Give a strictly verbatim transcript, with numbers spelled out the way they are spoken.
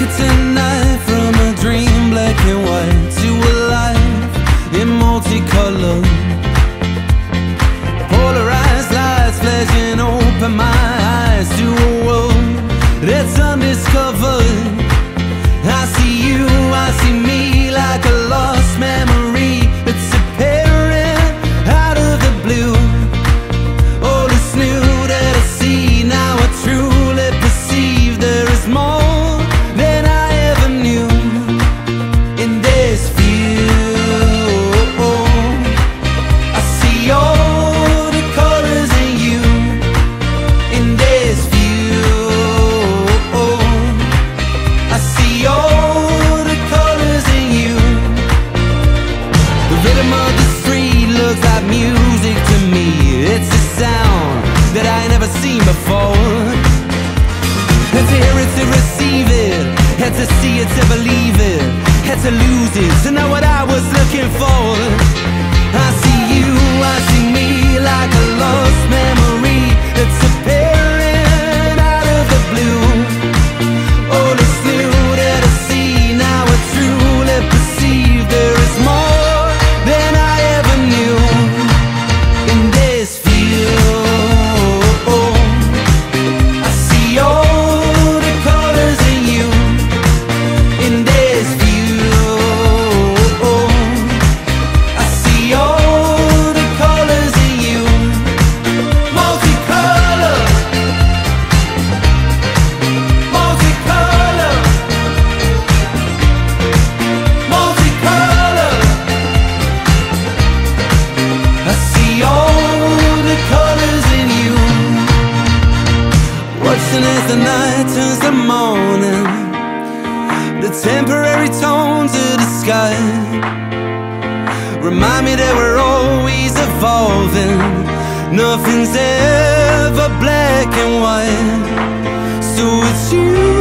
it tonight, from a dream black and white to a life in multicolor. Polarized lights flashing open my eyes to a world that's undiscovered. I see you, I see me, like a lost memory that's appearing out of the blue. All is new that I see, now I truly perceive there is more than I ever knew in this view. I see all the colors in you in this view. I see all the colors in you. The rhythm of the street looks like music to me. It's a sound that I ain't never seen before. Had to hear it to receive it, had to see it to believe it, had to lose it to know what I was looking for. I see you, I see me, like a lost memory that's appearing out of the blue. All is new that I see, now I truly perceive there is more than I ever knew in this view. I see all the colors in you in this view. I see all the colors in you, multicolor, multicolor, multicolor. I see all the colors in you. Watching as the night turns to morning, the temporary tones of the sky remind me that we're always evolving. Nothing's ever black and white, so it's you